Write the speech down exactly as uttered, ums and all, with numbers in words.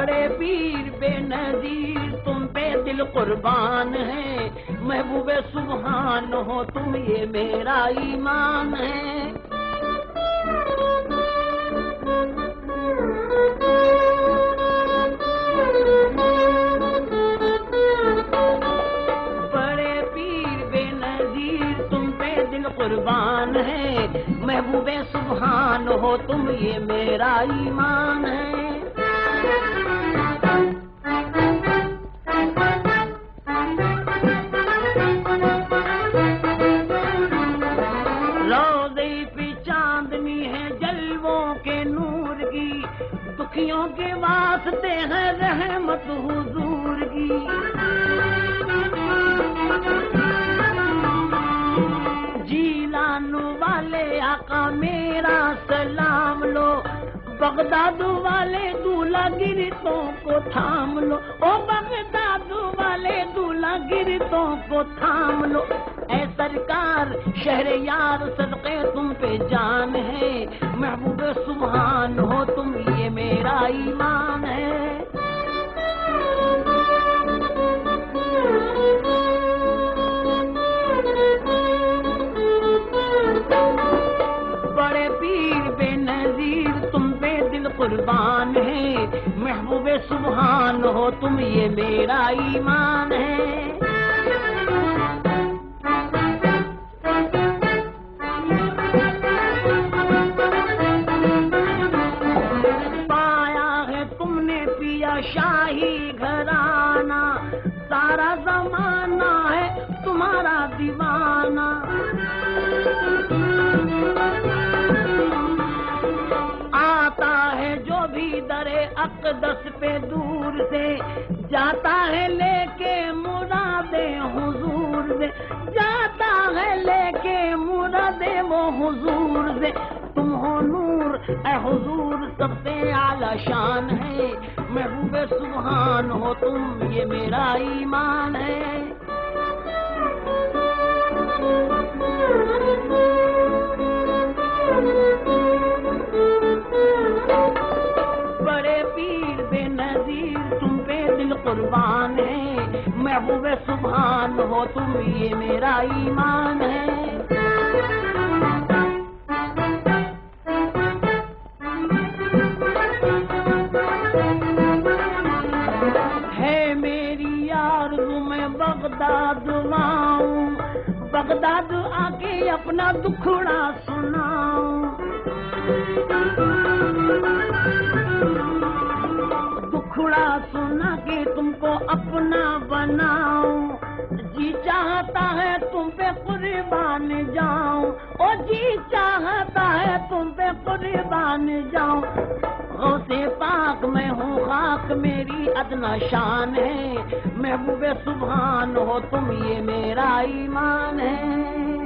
बड़े पीर बेनजीर तुम पे दिल कुर्बान है, महबूबे सुभान हो तुम ये मेरा ईमान है। बड़े पीर बेनजीर तुम पे दिल कुर्बान है, महबूबे सुभान हो तुम ये मेरा ईमान है। दुखियों के वास्ते है रहमत हुजूर की, जीलान वाले आका मेरा सलाम लो, बगदाद वाले दूल्हा गिरतों को थाम लो, ओ बगदाद वाले दूल्हा गिरतों को थाम लो। ऐ सरकार शहर यार सदके तुम पे जान है, महबूब सुभान हो तुम ये मेरा ईमान है। बड़े पीर बेनजीर तुम पे दिल कुर्बान है, महबूब सुभान हो तुम ये मेरा ईमान है। शाही घराना सारा जमाना है तुम्हारा दीवाना, आता है जो भी दरे अक़दस पे दूर से, जाता है लेके मुरादे हुजूर से, जाता है लेके मुरादे वो हुजूर से। तुम हो नूर ए हुजूर सबसे आला शान है, महबूब सुभान हो तुम ये मेरा ईमान है। बड़े पीर बेनजीर तुम पे दिल कुर्बान है, महबूब सुभान हो तुम ये मेरा ईमान है। बगदाद आऊं, बगदाद आके अपना दुखड़ा सुनाऊं, दुखड़ा सुना के तुमको अपना बनाऊं, जी चाहता है तुम पे कुर्बान जाऊं, ओ जी चाहता है तुम पे कुर्बान जाऊं। गौसे पाक मैं हूँ खाक मेरी अदना शान है, महबूब सुभान हो तुम ये मेरा ईमान है।